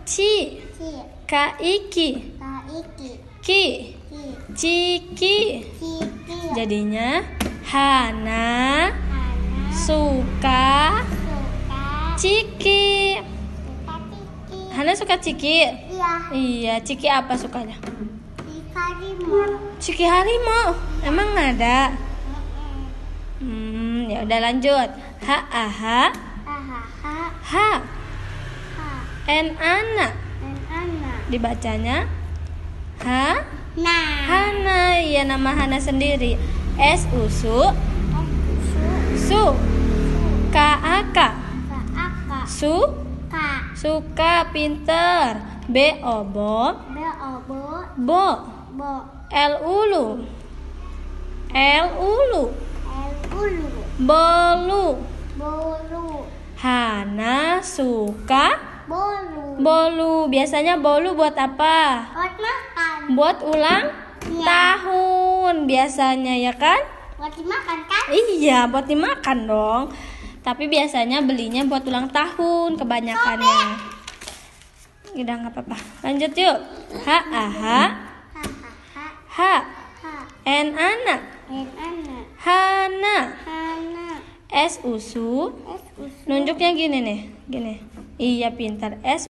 Ci. Ka iki. Ki. Ciki. Jadinya Hana suka Ciki. Hana suka Ciki? Iya, Ciki apa sukanya? Ciki harimau. Emang ada? Ya udah lanjut. Ha. Anak. Dibacanya Hana. Ya, nama Hana sendiri. Su. Ka. Suka, pinter. Bo. Bolu. Hana suka bolu. Biasanya bolu buat apa? Buat ulang tahun biasanya, ya kan? Buat dimakan kan? Iya, buat dimakan dong. Tapi biasanya belinya buat ulang tahun kebanyakannya. Udah nggak apa-apa. Lanjut yuk. Anak. Hana. Su. Nunjuknya gini nih, gini. Iya, pintar.